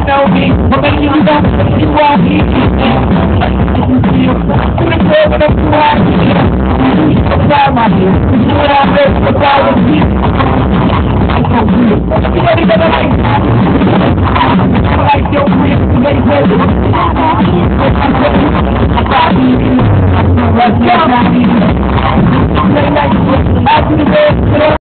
know me, but when you don't, you are me. You feel, I'm gonna go with them to our here. You can fly my here. You know what I mean? The power of me. I can't do it.